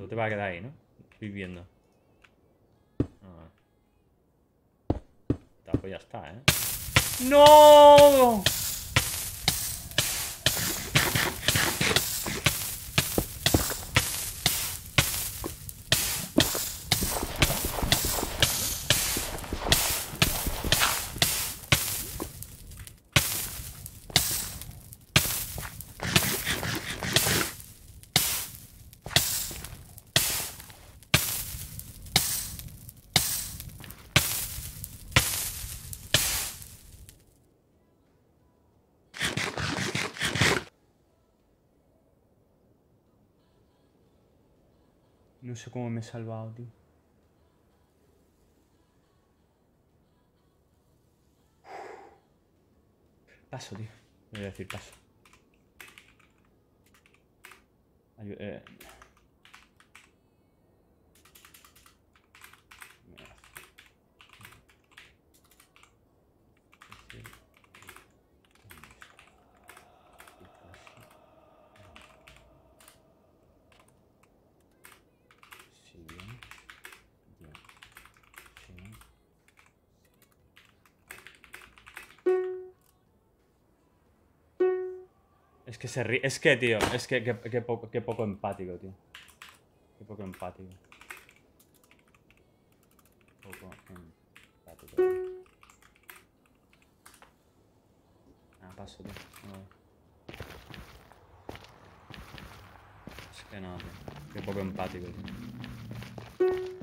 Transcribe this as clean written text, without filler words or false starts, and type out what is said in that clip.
tú te vas a quedar ahí, ¿no? Viviendo. Ah. Pues ya está, ¿eh? ¡No! No sé cómo me he salvado, tío. Paso, tío. Me voy a decir paso. Es que se ríe. Es que, tío. Es que qué poco empático, tío. Qué poco empático. Poco empático. Ah, paso, tío. No. Es que no, tío. Qué poco empático, tío.